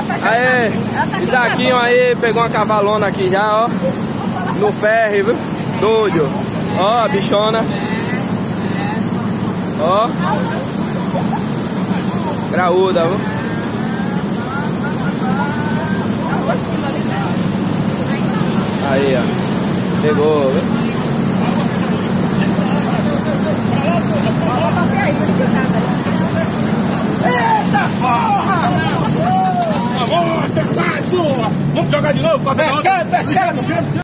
Aê, Isaquinho aí, pegou uma cavalona aqui já, ó. No ferro, viu? Doido. Ó, a bichona. Ó. Graúda, viu? Aí, ó. Pegou, viu? Eita porra! Vamos jogar de novo, pescando!